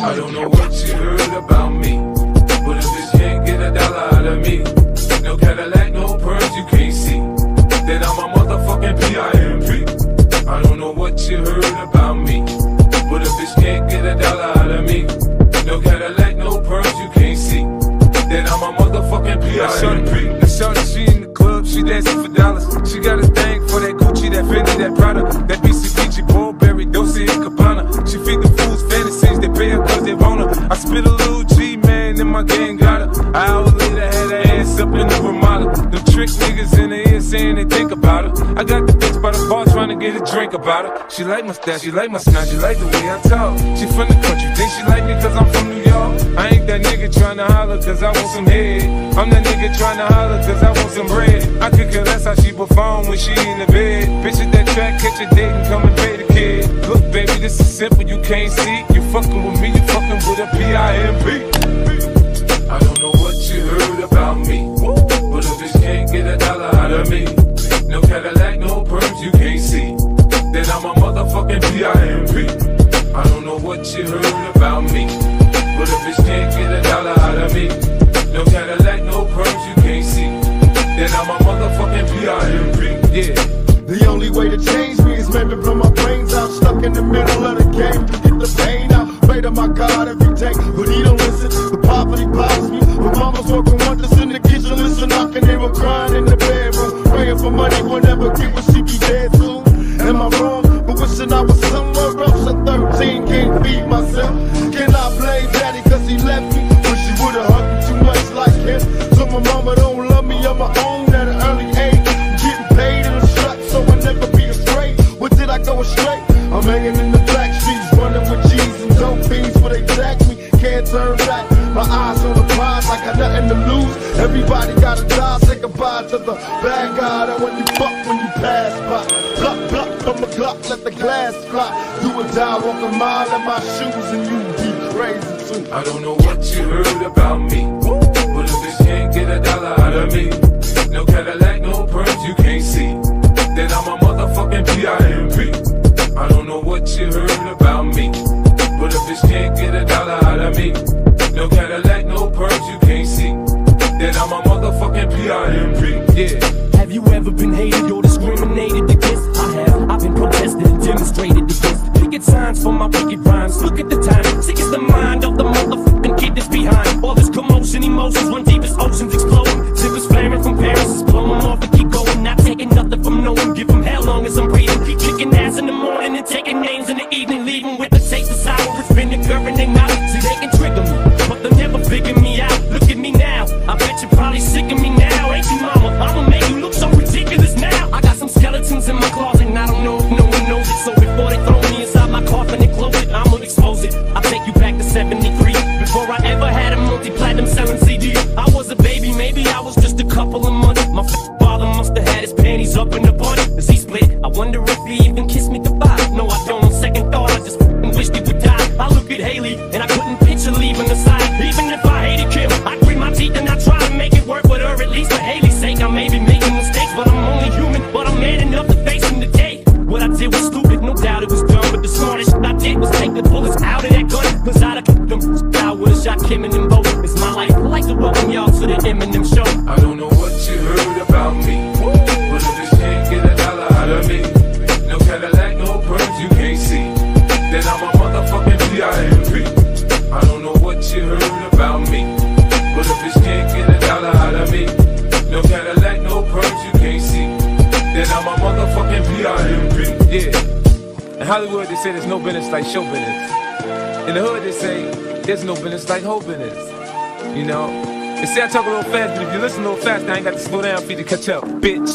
I don't know what you heard about me, but if this can't get a dollar out of me, no Cadillac, no pearls, you can't see that I'm a motherfucking PIMP. I don't know what you heard about me, but if this can't get a dollar out of me, no Cadillac, no pearls, you can't see that I'm a motherfucking PIMP. That shorty, she in the club, she dancing for dollars. She got a thing for that Gucci, that Fendi, that Prada, that BCBG, Burberry, Dolce & Gabbana. She feed the fools fantasies, they pay her cause they want her. I spit a little G, man, and my gang got her. An hour later, had her ass up in the Ramada. Them trick niggas in the ear saying they think about her. I got the bitch by the bar trying to get a drink about her. She like my style, she like my smile, she like the way I talk. She from the country, think she like me cause I'm from New York. I ain't that nigga trying to holler cause I want some head. I'm that nigga trying to holler cause I want some bread. I could care less how she perform when she in the bed. Bitch at that track, catch a date and come and pay the kid. Look baby, this is simple, you can't see. You fucking with me, you fucking with a PIMP. I don't know what you heard about me, but if this can't get a dollar out of me, no Cadillac, no pearls, you can't see that I'm a motherfucking PIMP. I don't know what you heard about me, but if this can't get a dollar out of me, no Cadillac, no pearls, you can't see that I'm a motherfucking PIMP. Yeah. The only way to change me is maybe blow my brains out. Stuck in the middle of the game to get the pain out. Pray to my God every day, but he don't listen. The poverty bothers me. But mama's working wonders in the kitchen. Listen, I can hear her crying in the bedroom. Praying for money, will never get when she be dead soon. Am I wrong? But wishing I was somewhere else at 13, can't feed myself. Can I blame daddy cause he left me? Wish he would've hugged me too much like him. So my mama don't love me on my own at an early age. Getting paid in a strut so I never be afraid. What did I go astray? I'm hanging in the black streets, running with G's and dope fiends where they jack me. Can't turn back, my eyes on the prize, I got nothing to lose. Everybody gotta die, say goodbye to the bad guy. That when you fuck, when you pass by. Pluck, pluck from the clock, let the glass fly. Do or die, walk a mile in my shoes and you be crazy too. I don't know what you heard about me, but if this can't get a dollar out of me, no Cadillac, no pearls, you can't see that I'm a motherfucking PIMP. I don't know what you heard about me, but if this can't get a dollar out of me, no Cadillac, no pearls, you can't see that I'm a motherfucking PIMP. Yeah. Have you ever been hated or discriminated against? I have. I've been protested and demonstrated against. Picket signs for my wicked rhymes. Look at the time. Sick is the mind of the motherfucking kid that's behind. All this commotion, emotions run deep as oceans exploding. Zippers flaring from Paris is blowing off and keep going. Not taking nothing from no one. Give them hell long as I'm breathing. Keep kicking ass in the morning and taking names in the evening. Leaving with the taste of sour. It's vinegar in their mouth. See, they can trigger me, but they'll never figure me out. Look at me now. I bet you're probably sick of me now. Ain't you, mama? I'ma make you look so ridiculous now. I got some skeletons in my closet and I don't know if no one knows it. So before they throw me inside my coffin and close it, I'ma expose it. I'll take you back to 73. Before I ever had a multi-platinum selling CD. I was a baby, maybe I was just a couple of months. My father must have had his panties up in the bunny. As he split, I wonder if he even kissed me goodbye. No, I don't. On second thought, I just wished he would die. I look at Haley and I couldn't picture leaving the side. Even if I hated Kim, I grit my teeth and I try to make it work with her. At least for Haley's sake, I may be making mistakes, but I'm only human. But I'm man enough to face him today. What I did was stupid, no doubt it was dumb, but the smartest shit I did was take the bullets out of that gun. Cause I'd have kicked them, I would've shot Kim and them both. It's my life, I'd like to welcome y'all to the Eminem show. I don't know what you heard about me, but if this can't get a dollar out of me, no Cadillac, no pearls, you can't see that I'm a motherfucking PIMP. I don't know what you heard about me, but if this can't get a dollar out of me, no Cadillac, no pearls, you can't see that I'm a motherfucking PIMP. Yeah. In Hollywood, they say there's no business like show business. In the hood, they say there's no business like whole business. You know? They say I talk a little fast, but if you listen a little fast, I ain't got to slow down for you to catch up, bitch.